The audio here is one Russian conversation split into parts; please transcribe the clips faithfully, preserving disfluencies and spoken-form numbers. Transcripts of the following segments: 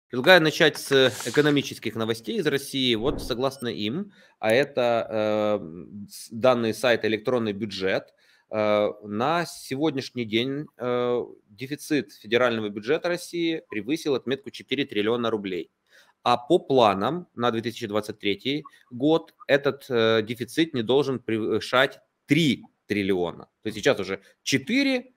Предлагаю начать с экономических новостей из России. Вот согласно им, а это э, с- данные сайта «Электронный бюджет», э, на сегодняшний день э, дефицит федерального бюджета России превысил отметку четыре триллиона рублей. А по планам на две тысячи двадцать третий год этот э, дефицит не должен превышать три триллиона. То есть сейчас уже четыре,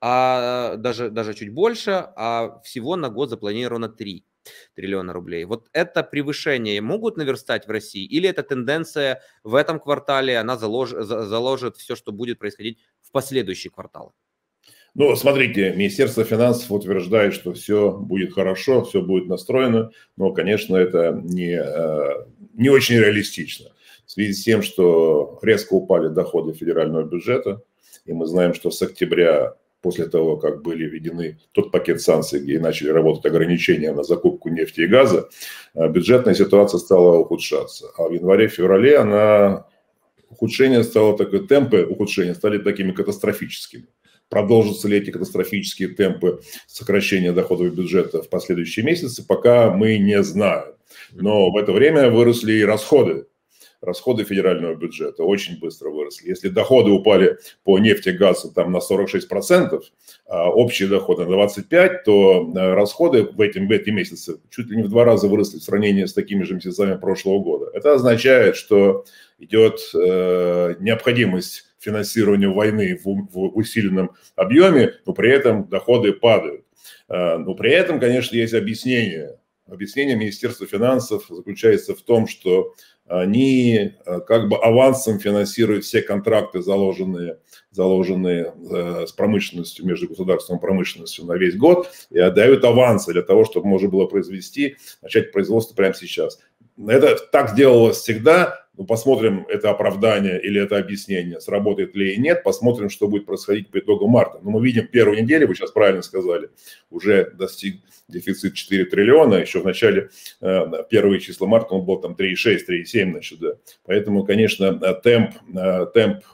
а даже, даже чуть больше, а всего на год запланировано три триллиона рублей. Вот это превышение могут наверстать в России, или эта тенденция в этом квартале, она залож, за- заложит все, что будет происходить в последующие кварталы? Ну, смотрите, Министерство финансов утверждает, что все будет хорошо, все будет настроено, но, конечно, это не, э, не очень реалистично. В связи с тем, что резко упали доходы федерального бюджета, и мы знаем, что с октября, после того, как были введены тот пакет санкций, где начали работать ограничения на закупку нефти и газа, э, бюджетная ситуация стала ухудшаться. А в январе-феврале она ухудшение стало такое, темпы ухудшения стали такими катастрофическими. Продолжатся ли эти катастрофические темпы сокращения доходов бюджета в последующие месяцы, пока мы не знаем. Но в это время выросли и расходы. Расходы федерального бюджета очень быстро выросли. Если доходы упали по нефти и газу там, на сорок шесть процентов, а общие доходы на двадцать пять процентов, то расходы в, этим, в эти месяцы чуть ли не в два раза выросли в сравнении с такими же месяцами прошлого года. Это означает, что идет э, необходимость финансирования войны в, в усиленном объеме, но при этом доходы падают. Э, но при этом, конечно, есть объяснение. Объяснение Министерства финансов заключается в том, что они как бы авансом финансируют все контракты, заложенные, заложенные с промышленностью, между государством и промышленностью на весь год, и отдают авансы для того, чтобы можно было произвести, начать производство прямо сейчас. Это так сделалось всегда. Ну, посмотрим, это оправдание или это объяснение, сработает ли и нет. Посмотрим, что будет происходить по итогу марта. Но мы видим первую неделю, вы сейчас правильно сказали, уже достиг дефицит четыре триллиона. Еще в начале, первые числа марта он был там три и шесть, три и семь, значит, да. Поэтому, конечно, темп, темп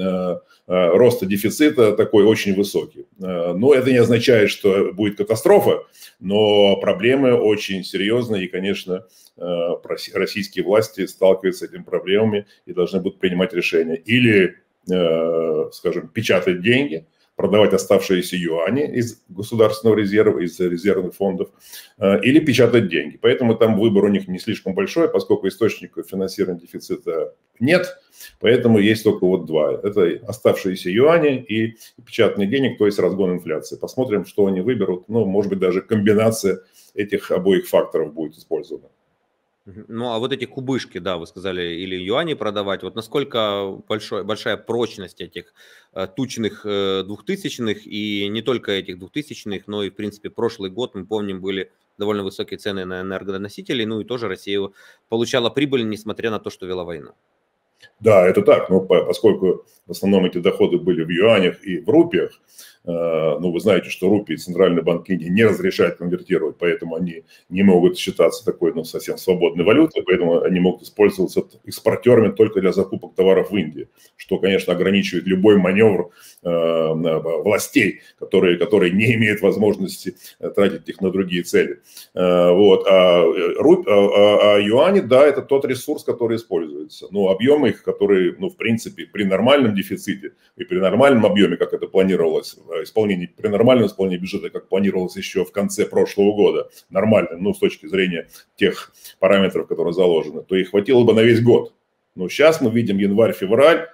роста дефицита такой очень высокий. Но это не означает, что будет катастрофа, но проблемы очень серьезные. И, конечно, российские власти сталкиваются с этими проблемами и должны будут принимать решения. Или, скажем, печатать деньги, продавать оставшиеся юани из государственного резерва, из резервных фондов, или печатать деньги. Поэтому там выбор у них не слишком большой, поскольку источников финансирования дефицита нет. Поэтому есть только вот два. Это оставшиеся юани и печатание денег, то есть разгон инфляции. Посмотрим, что они выберут. Ну, может быть, даже комбинация этих обоих факторов будет использована. Ну, а вот эти кубышки, да, вы сказали, или юани продавать, вот насколько большой, большая прочность этих э, тучных э, двухтысячных, и не только этих двухтысячных, но и, в принципе, прошлый год, мы помним, были довольно высокие цены на энергоносители, ну и тоже Россия получала прибыль, несмотря на то, что вела войну. Да, это так, но поскольку в основном эти доходы были в юанях и в рупиях, ну, вы знаете, что рупии Центральный банк Индии не разрешает конвертировать, поэтому они не могут считаться такой, ну, совсем свободной валютой, поэтому они могут использоваться экспортерами только для закупок товаров в Индии, что, конечно, ограничивает любой маневр властей, которые, которые не имеют возможности тратить их на другие цели. Вот. А, руп, а, а юани, да, это тот ресурс, который используется. Но объемы их, которые, ну, в принципе, при нормальном дефиците и при нормальном объеме, как это планировалось, исполнение, при нормальном исполнении бюджета, как планировалось еще в конце прошлого года, нормальным, ну, с точки зрения тех параметров, которые заложены, то и хватило бы на весь год. Но сейчас мы видим январь-февраль,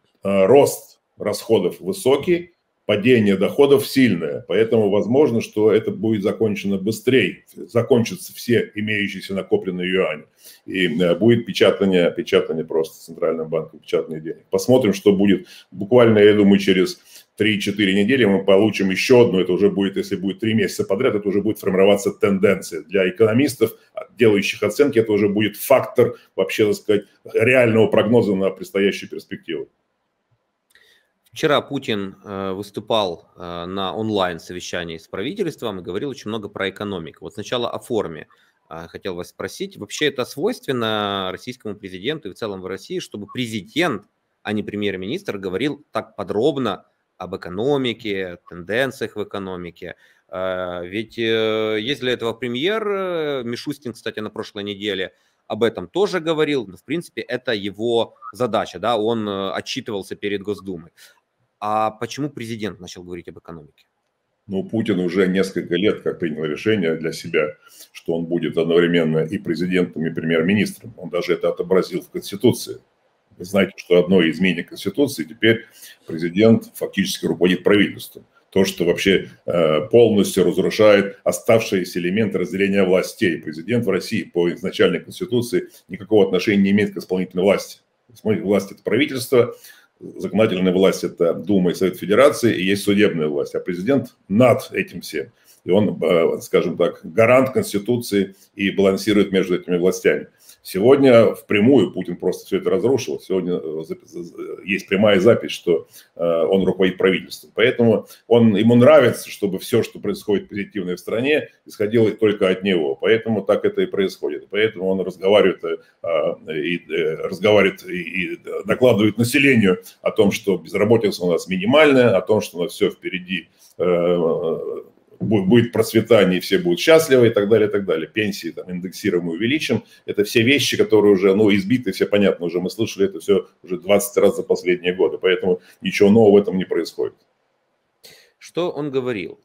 рост расходов высокий, падение доходов сильное, поэтому возможно, что это будет закончено быстрее, закончатся все имеющиеся накопленные юани, и будет печатание, печатание просто Центральным банком, печатание денег. Посмотрим, что будет. Буквально, я думаю, через три-четыре недели мы получим еще одну, это уже будет, если будет три месяца подряд, это уже будет формироваться тенденция. Для экономистов, делающих оценки, это уже будет фактор, вообще, так сказать, реального прогноза на предстоящую перспективу. Вчера Путин э, выступал э, на онлайн-совещании с правительством и говорил очень много про экономику. Вот сначала о форме э, хотел вас спросить. Вообще это свойственно российскому президенту и в целом в России, чтобы президент, а не премьер-министр, говорил так подробно об экономике, тенденциях в экономике. Ведь есть для этого премьер. Мишустин, кстати, на прошлой неделе об этом тоже говорил. В принципе, это его задача, да, он отчитывался перед Госдумой. А почему президент начал говорить об экономике? Ну, Путин уже несколько лет как принял решение для себя, что он будет одновременно и президентом, и премьер-министром. Он даже это отобразил в Конституции. Вы знаете, что одно из изменений Конституции теперь президент фактически руководит правительством. То, что вообще э, полностью разрушает оставшиеся элементы разделения властей. Президент в России по изначальной Конституции никакого отношения не имеет к исполнительной власти. Исполнительная власть – это правительство, законодательная власть – это Дума и Совет Федерации, и есть судебная власть. А президент над этим всем. И он, э, скажем так, гарант Конституции и балансирует между этими властями. Сегодня впрямую Путин просто все это разрушил. Сегодня есть прямая запись, что он руководит правительством. Поэтому он, ему нравится, чтобы все, что происходит позитивное в стране, исходило только от него. Поэтому так это и происходит. Поэтому он разговаривает и, разговаривает и докладывает населению о том, что безработица у нас минимальная, о том, что у нас все впереди, будет процветание, все будут счастливы и так далее, и так далее. Пенсии там индексируем и увеличим. Это все вещи, которые уже, ну, избиты, все понятно, уже мы слышали это все уже двадцать раз за последние годы. Поэтому ничего нового в этом не происходит. Что он говорил,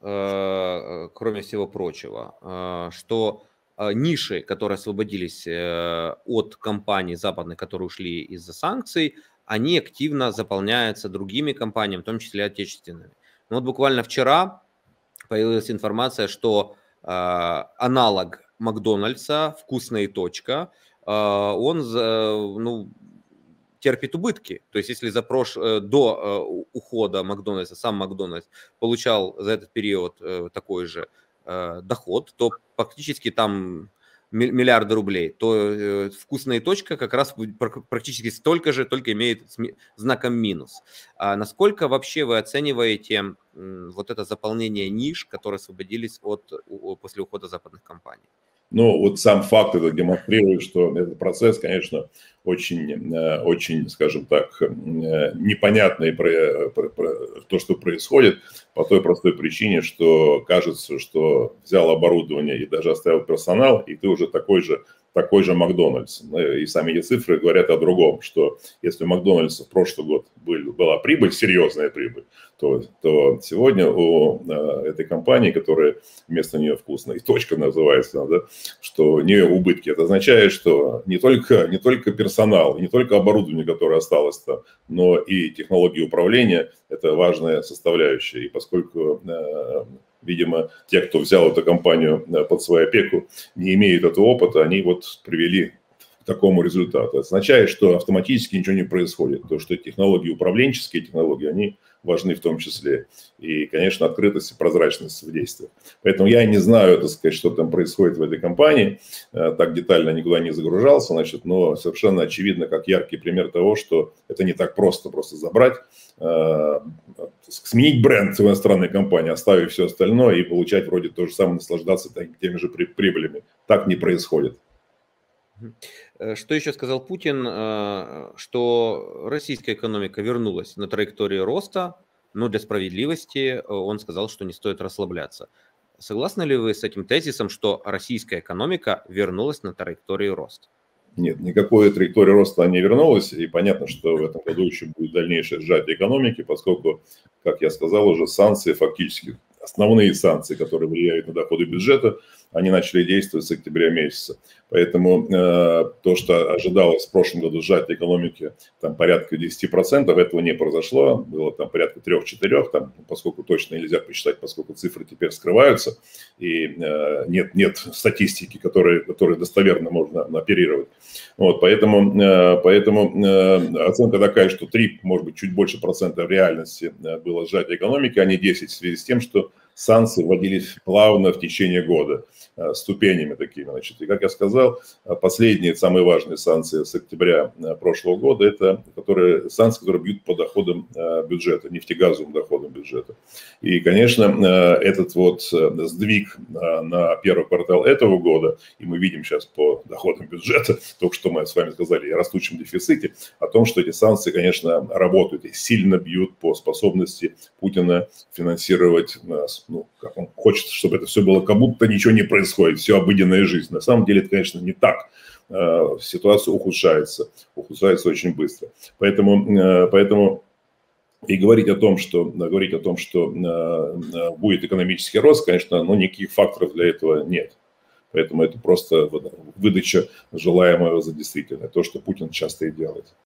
кроме всего прочего, что ниши, которые освободились от компаний западных, которые ушли из-за санкций, они активно заполняются другими компаниями, в том числе отечественными. Но вот буквально вчера появилась информация, что э, аналог Макдональдса, вкусная точка, э, он э, ну, терпит убытки. То есть если за прош... до э, ухода Макдональдса сам Макдональдс получал за этот период э, такой же э, доход, то фактически там миллиарды рублей, то э, вкусная точка как раз практически столько же, только имеет знаком минус. А насколько вообще вы оцениваете м, вот это заполнение ниш, которые освободились от, у, после ухода западных компаний? Ну, вот сам факт это демонстрирует, что этот процесс, конечно, очень, очень, скажем так, непонятный про, про, про то, что происходит, по той простой причине, что кажется, что взял оборудование и даже оставил персонал, и ты уже такой же, такой же Макдональдс. И сами эти цифры говорят о другом, что если у Макдональдса в прошлый год был, была прибыль, серьезная прибыль, то, то сегодня у э, этой компании, которая вместо нее вкусная точка называется, да, что у нее убытки. Это означает, что не только, не только персонал, не только оборудование, которое осталось там, но и технологии управления – это важная составляющая. И поскольку, э, видимо, те, кто взял эту компанию под свою опеку, не имеют этого опыта, они вот привели к такому результату. Это означает, что автоматически ничего не происходит. То, что технологии, управленческие технологии, они важны в том числе. И, конечно, открытость и прозрачность в действиях. Поэтому я не знаю, так сказать, что там происходит в этой компании. Так детально никуда не загружался, значит, но совершенно очевидно, как яркий пример того, что это не так просто, просто забрать, сменить бренд в иностранной компании, оставив все остальное и получать вроде то же самое, наслаждаться теми же прибылями. Так не происходит. Что еще сказал Путин, что российская экономика вернулась на траекторию роста, но для справедливости он сказал, что не стоит расслабляться. Согласны ли вы с этим тезисом, что российская экономика вернулась на траекторию роста? Нет, никакой траектории роста не вернулась, и понятно, что в этом году еще будет дальнейшее сжатие экономики, поскольку, как я сказал уже, санкции фактически, основные санкции, которые влияют на доходы бюджета, они начали действовать с октября месяца. Поэтому э, то, что ожидалось в прошлом году сжатие экономики там, порядка десяти процентов, этого не произошло. Было там порядка трёх-четырёх, там, поскольку точно нельзя посчитать, поскольку цифры теперь скрываются, и э, нет, нет статистики, которые, которые достоверно можно оперировать. Вот, поэтому э, поэтому э, оценка такая, что три, может быть, чуть больше процента в реальности было сжатие экономики, а не десять, в связи с тем, что санкции вводились плавно в течение года, ступенями такими. Значит. И, как я сказал, последние, самые важные санкции с октября прошлого года, это которые, санкции, которые бьют по доходам бюджета, нефтегазовым доходам бюджета. И, конечно, этот вот сдвиг на первый квартал этого года, и мы видим сейчас по доходам бюджета, только что мы с вами сказали о растущем дефиците, о том, что эти санкции, конечно, работают и сильно бьют по способности Путина финансировать ну, как он хочет, чтобы это все было, как будто ничего не происходит, все обыденная жизнь. На самом деле это, конечно, не так. Ситуация ухудшается, ухудшается очень быстро. Поэтому, поэтому и говорить о том, что, говорить о том, что будет экономический рост, конечно, ну, никаких факторов для этого нет. Поэтому это просто выдача желаемого за действительное, то, что Путин часто и делает.